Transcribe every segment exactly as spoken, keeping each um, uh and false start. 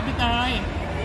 พี่กาย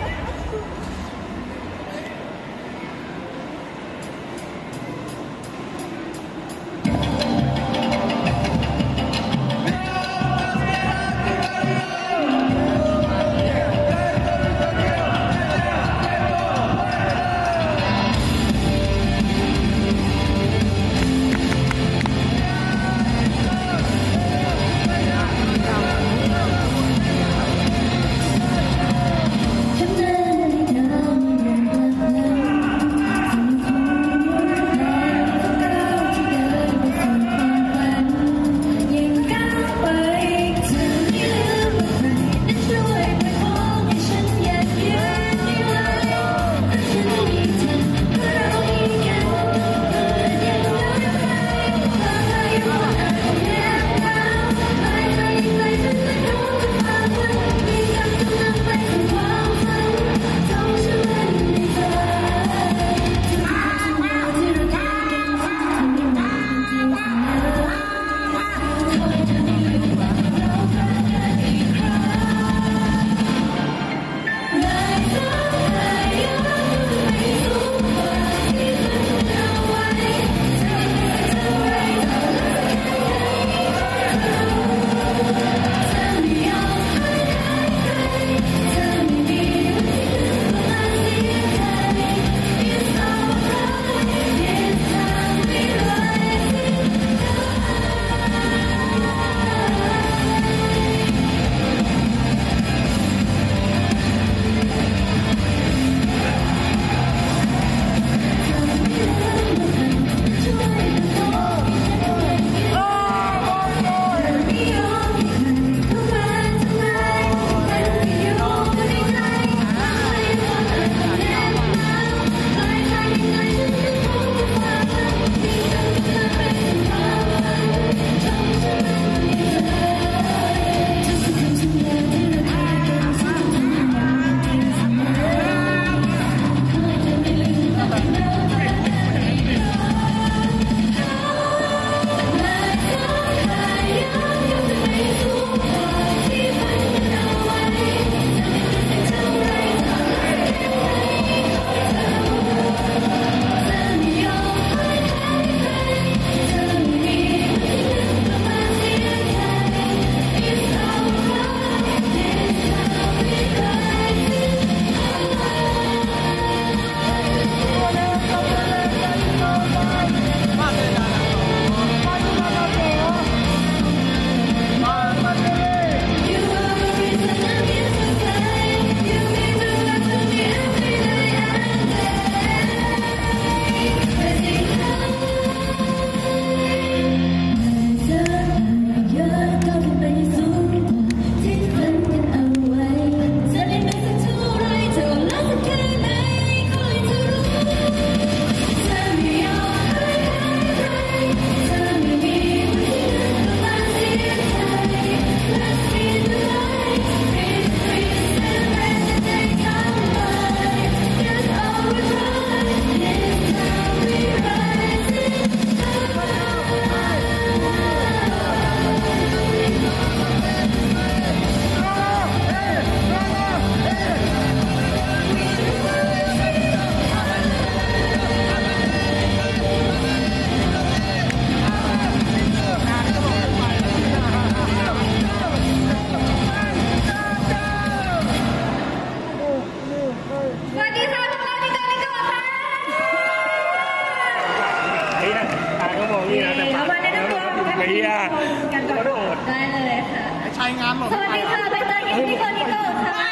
ชายงานหมดสวัสดีค่ะใบเตยกินมิโกะมิโกะค่ะ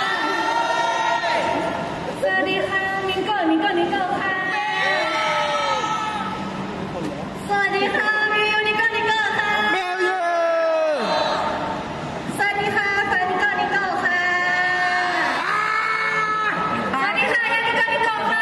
สวัสดีค่ะมิโกะมิโกะมิโกะค่ะสวัสดีค่ะมิวนิโกะนิโกะค่ะเบลยูสวัสดีค่ะฟานิโกะนิโกะค่ะสวัสดีค่ะยานิโกะนิโกะค่ะ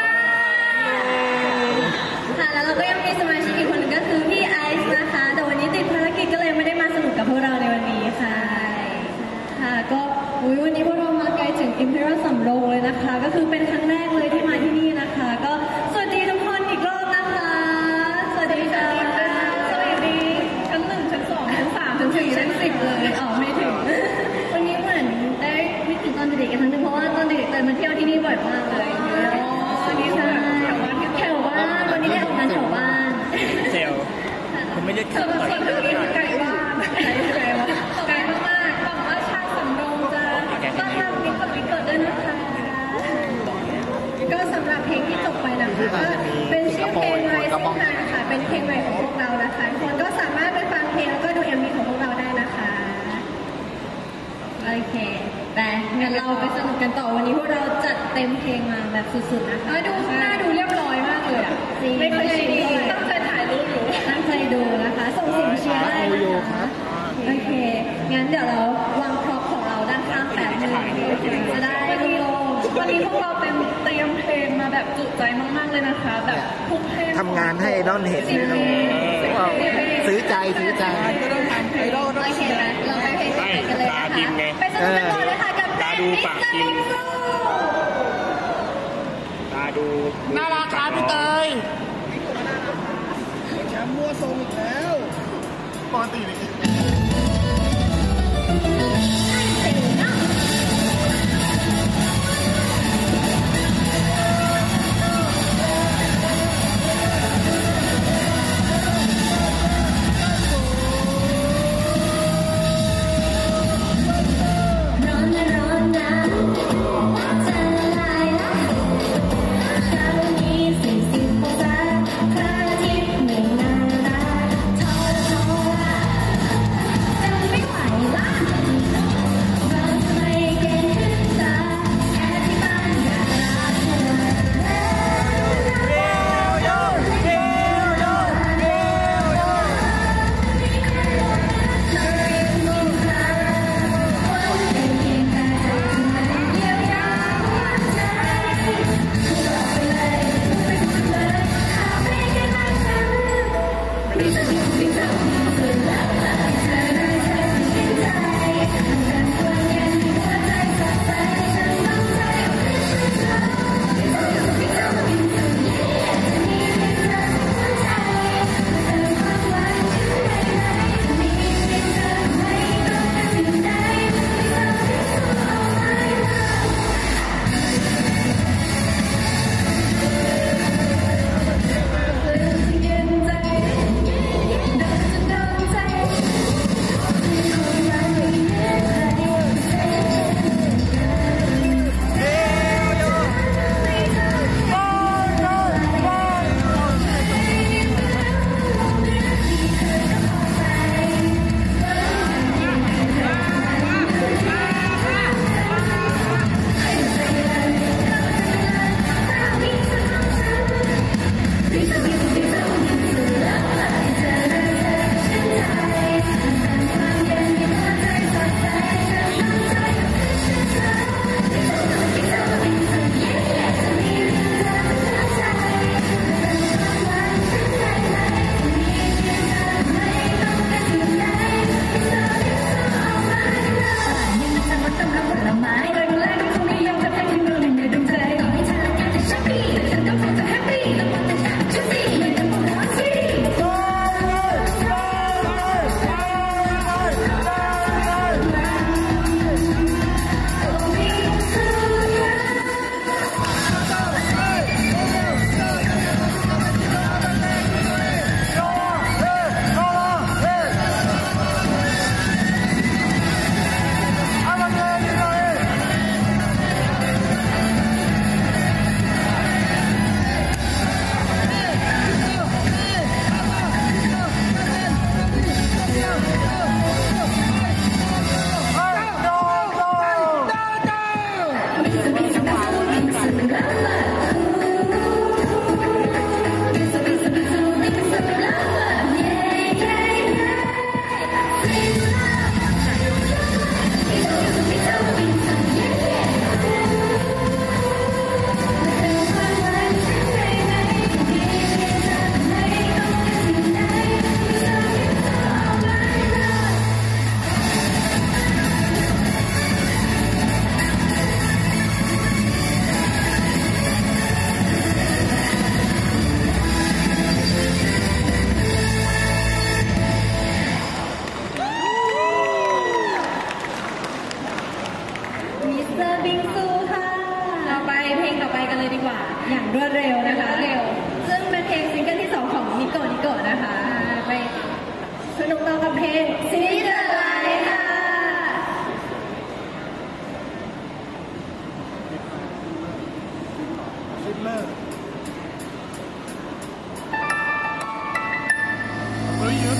ค่ะแล้วเราก็ยังมีสมาชิกอีกคนหนึ่งก็คือพี่ไอซ์นะคะแต่วันนี้ติดภารกิจก็เลยไม่ได้มาสนุกกับพวกเราในวันนี้ค่ะค่ะก็วันนี้พวกเรามาไกลถึง Imperial สำโรงเลยนะคะก็คือเป็นครั้งแรกเลยที่มาที่นี่นะคะก็สวัสดีทุกคนอีกรอบนะคะสวัสดีค่ะสวัสดีชั้นหนึ่งชั้นสองชั้นสามชั้นสี่ชั้นสิบเลยอ๋อไม่ถึงวันนี้เหมือนได้นึกถึงตอนเด็กๆกันทั้งหนึ่งเพราะเด็กๆเลยมาเที่ยวที่นี่บ่อยมากเลยอ๋อนี่ใช่แถวบ้านวันนี้ได้ออกงานแถวบ้านเซลผมไม่ได้ขับรถไกลบ้านไกลวะไกลมากๆบอกว่าชาสำโรงจะต้อนรับมิตรกับมิตรเกิดด้วยนะคะก็สำหรับเพลงที่จบไปนะคะก็เป็นชื่อเพลง Rising High ค่ะเป็นเพลงใหม่ของพวกเรานะคะทุกคนก็สามารถไปฟังเพลงแล้วก็ดู เอ็ม วี ของพวกเราได้นะคะโอเคแต่งั้นเราไปสนุกกันต่อวันนี้พวกเราจัดเต็มเพลงมาแบบสุดๆนะคะดูข้างหน้าดูเรียบร้อยมากเลยอ่ะไม่เคยชินตั้งใจถ่ายรูปอยู่ตั้งใจดูนะคะส่งเสียงเชียร์ได้นะคะโอเคงั้นเดี๋ยวเราวางพร็อพของเราด้านข้างแป๊บนึงจะได้โล่งๆวันนี้พวกเราเต็มเตรียมเพลงมาแบบจุใจมากๆเลยนะคะแบบทุกเพลงทำงานให้ไอดอลเห็นซื้อใจซื้อใจโอเคไหมเราไปเพลงกันเลยนะคะไปสนุกกันต่อเลยค่ะกับเพลงมิสเตอร์บิ๊กซูตาดูน่ารักครับพี่เตยแชมป์มั่วทรงอีกแล้วปกตินี่มิสเตอร์บิงซูค่ะเลยดีกว่าอย่างรวดเร็วนะคะเร็วซึ่งเป็นเพลงซิงเกิลที่สองของนิโกนิโกนะคะไปสนุกต่อกับเพลงซีเดอร์ไลท์ค่ะซิลเลอร์เฮ้ยเยอะ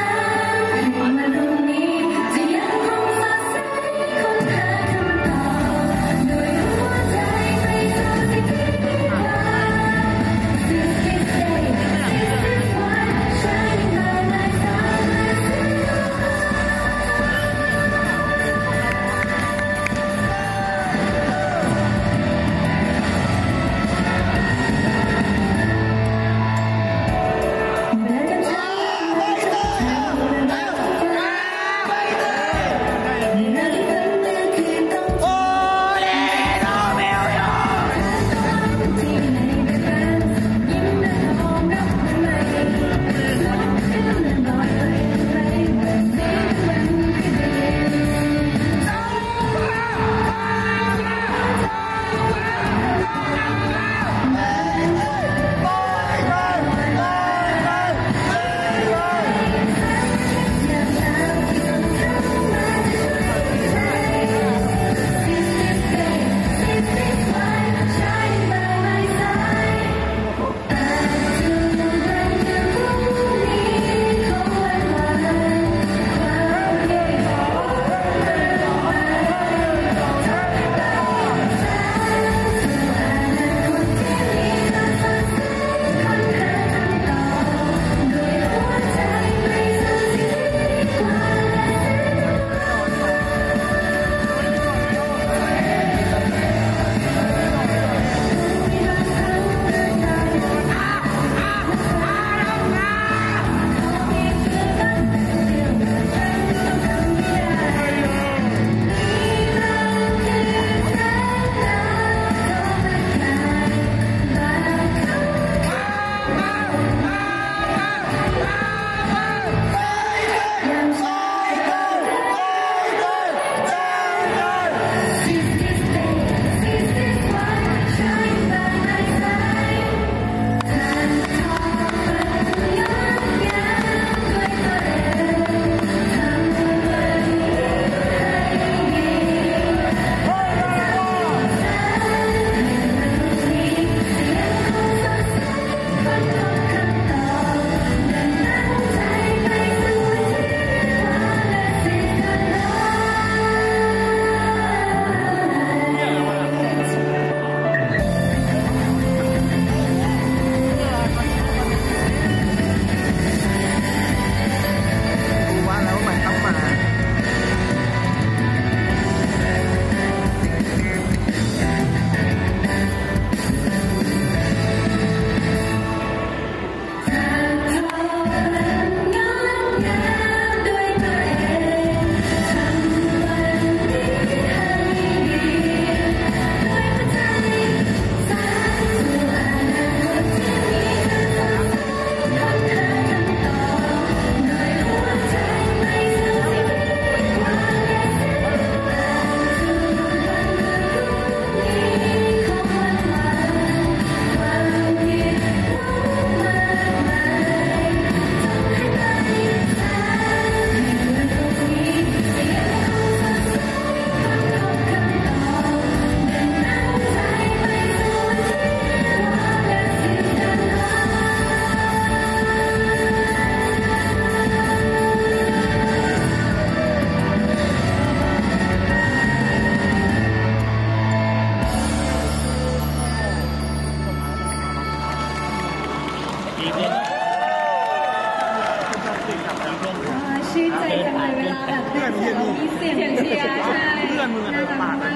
ชื่นใจจังเลยเวลาแบบเสียงมีเสียงเชียร์ใช่เพื่อนมึงน่ารักมากเลย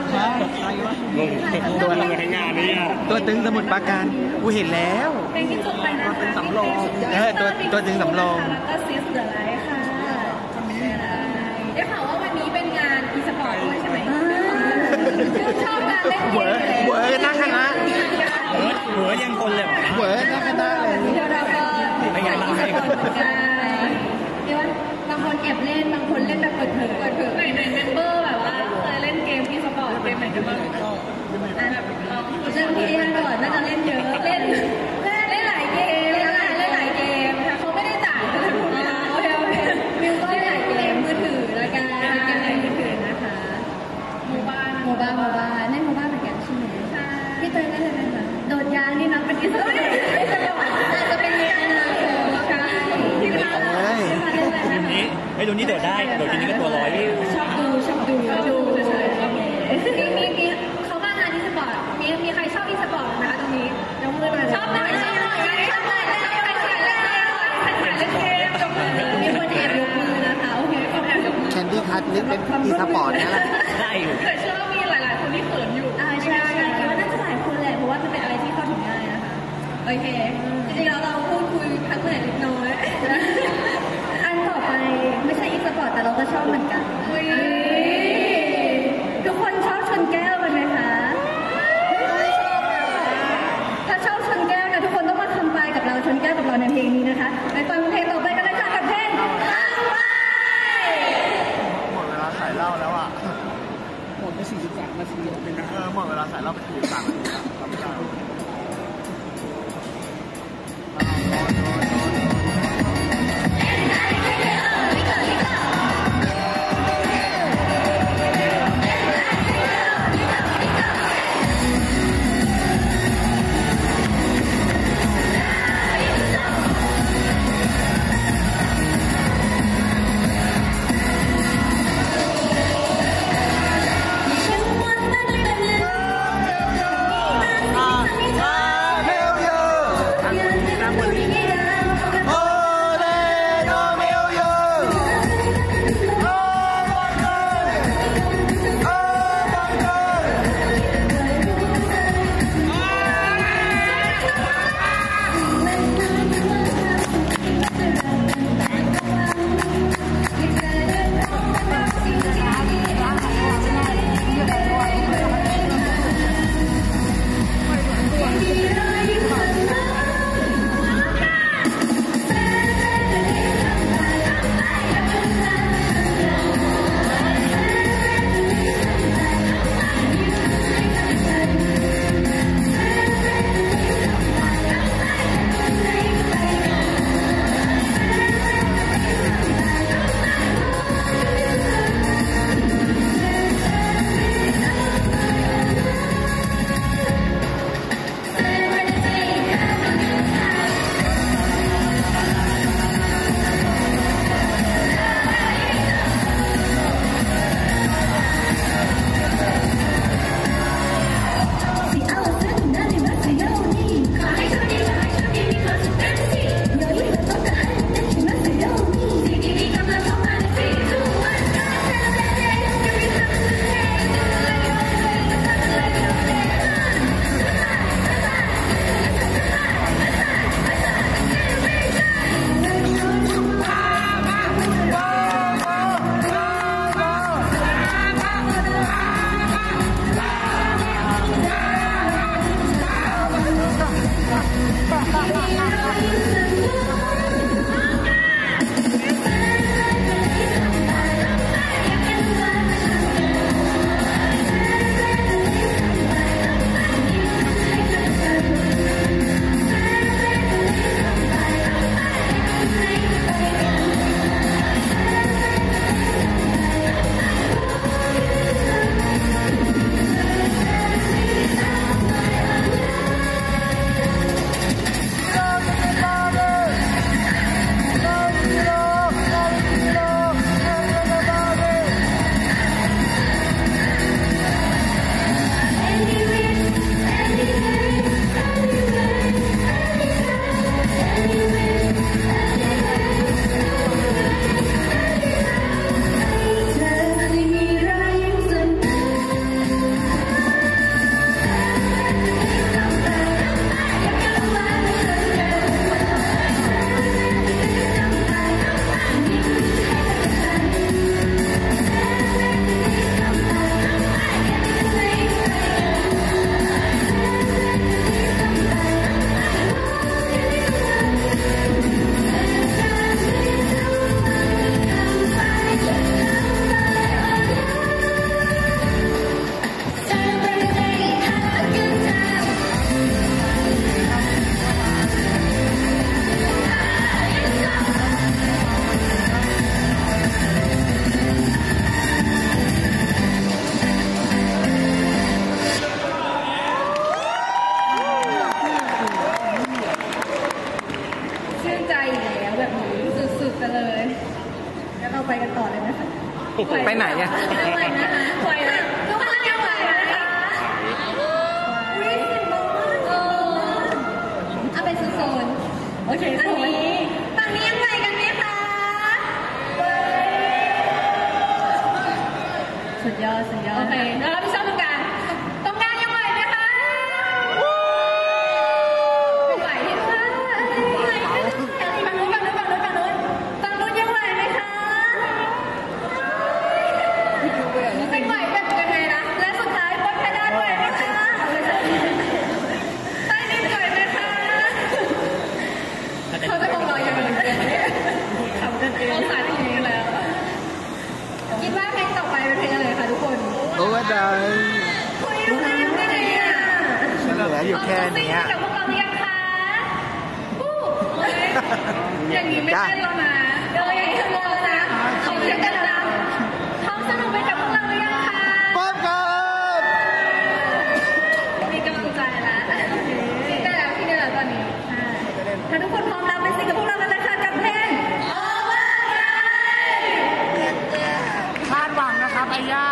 ตัวทำทั้งงานนี้อ่ะตัวตึงสมุดปราการกูเห็นแล้วเพลงที่จบไปนะคะเป็นสำรองเออตัวตัวตึงสำรองแล้วก็ซิสเดอะไลท์ค่ะได้ข่าวว่าวันนี้เป็นงานอีสปอร์ตด้วยใช่ไหมชอบการเล่นเกมเวอร์นักคณะหัวยังคนเลยเวอร์นักคณะเลยเดี๋ยวเราก็ไปงานอีสปอร์ตกันเดี๋ยวบางคนแอบเล่นบางคนเล่นแบบเปิดเผยเปิดเผยในในเมมเบอร์แบบว่าเคยเล่นเกมอีสปอร์ตเกมไหนกันบ้างอ่ะเรื่องพี่เอ็นก่อนน่าจะเล่นเยอะเล่นเล่นเล่นหลายเกมเล่นหลายเล่นหลายเกมค่ะเขาไม่ได้จ่ายเขาเลยพูดไม่ได้โอเคโอเคมิวก็เล่นหลายเกมมือถือแล้วกันเกมในมือถือนะคะโมบ้าโมบ้าโมบ้าเล่นโมบ้าเหมือนกันใช่ไหมใช่พี่เตยเล่นอะไรไหมคะโดนยางนี่นับเป็นอิสระอาจจะเป็นงานอนาคตค่ะพี่พาพี่พาเล่นอะไรทีนะมคะนี้ไอ้ยดูนี่โดดได้โดดทีนี้ก็ตัวร้อยชอบดูชอบดูชอบดูเฉยๆมีมีมีเขามางานอีสปอร์ตมีมีใครชอบอีสปอร์ตนะคะตรงนี้ยกมือหน่อยชอบหน่อยชอบหน่อยชอบหน่อยชอบหน่อยใครเล่นเกมใครเล่นเกมยกมือมีคนแอบยกมือนะคะโอเคคนแอบยกมือแคนดี้คัทนี่เป็นอีสปอร์ตนะล่ะได้อยู่แต่เชื่อว่ามีหลายๆคนที่เขินอยู่อ่าใช่ใช่คิดว่าน่าจะหลายคนแหละเพราะว่ามันเป็นอะไรที่เข้าถึงง่ายนะคะโอเคจริงๆแล้วเราพูดคุยพักเหนื่อยเล็กน้อยอันต่อไปไม่ใช่อีสปอร์ตแต่เราก็ชอบเหมือนกันทุกคนชอบชนแก้วกันไหมคะถ้าชอบชนแก้วนะทุกคนต้องมาคำไปกับเราชนแก้วกับเราในเพลงนี้นะคะไปฟังเพลงต่อไปกันเลยค่ะกับเพลงคำไปหมดเวลาขายเหล้าแล้วอ่ะหมดไปสี่สิบสามนาทีเออหมดเวลาขายเหล้าไปสี่สิบสามนาทีแล้วทำไม่ได้ไปไหนอะไหวนะคะไหวนะทุกคนยังไหวนะคะอุ้ยสิบโมงเออเอาเป็นโซนๆโอเคอันนี้ฝั่งนี้ยังไหวกันไหมคะสุดยอดสุดยอดโอเคแล้วเราพี่ชอบตรงกลางตรงกลางยังไหวไหมคะไหวที่ว่าไหวฝั่งนู้นฝั่งนู้นฝั่งนู้นฝั่งนู้นฝั่งนู้นยังไหวไหมคะเป็นไหวแบบยังไงนะและสุดท้ายบนเพดานไหวไหมคะใต้ดินไหวไหมคะเขาจะคงรออยู่เหมือนกันทำกันเองสายอย่างนี้แล้วคิดว่าเพลงต่อไปเป็นเพลงอะไรคะทุกคนโอ้ยได้คุยรู้ได้ยังไงอ่ะเหลืออยู่แค่นี้กับพวกเราหรือยังคะอย่างนี้ไม่ใช่แล้วนะเดี๋ยวอย่างนี้คือแล้วนะเขาเรียกกันแล้วเขาสนุกไปกับพวกเราหรือยังคะป๊อบครับมีกำลังใจแล้วได้แล้วที่ได้แล้วตอนนี้ถ้าทุกคนพร้อมแล้วไปสิกับพวกเรากันเลยค่ะกับเพลงคาดหวังนะครับไอ้ย่า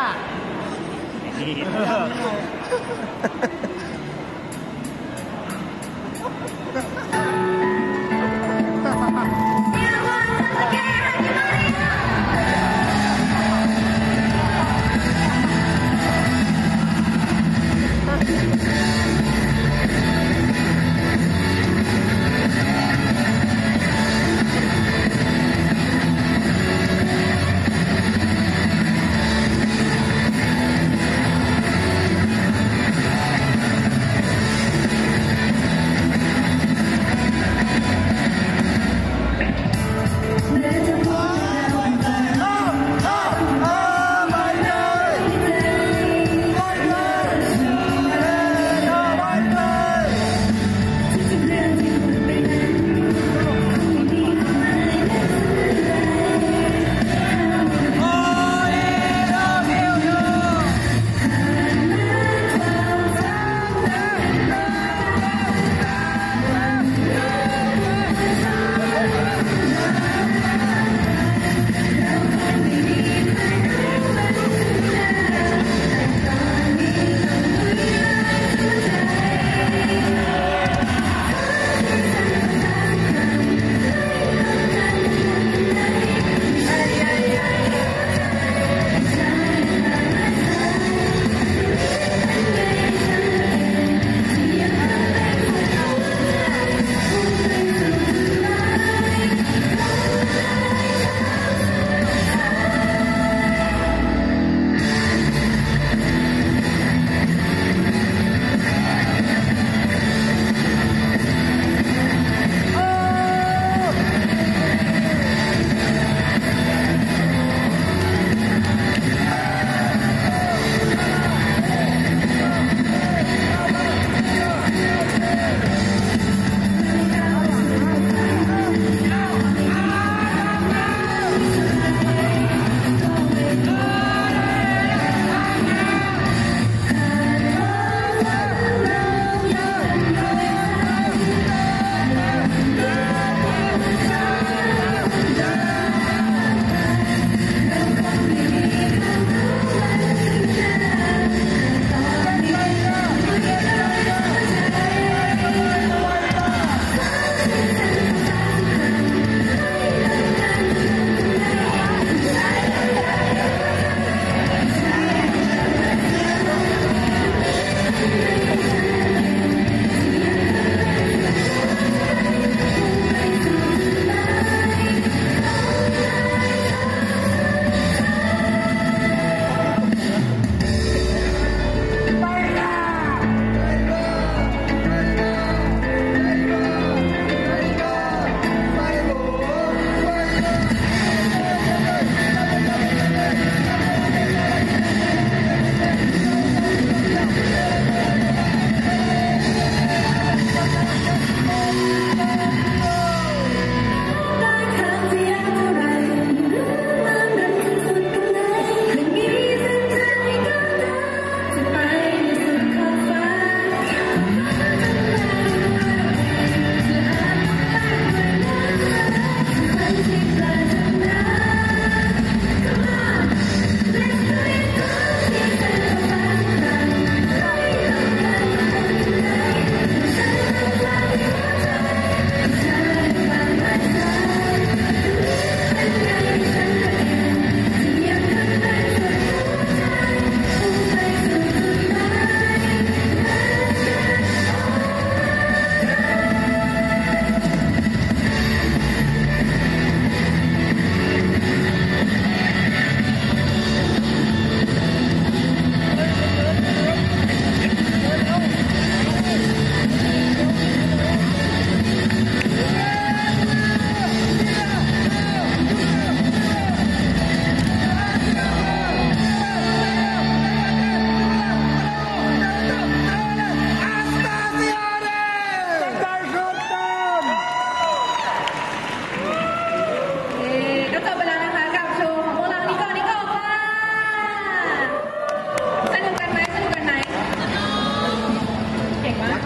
เ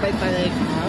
เตยครับ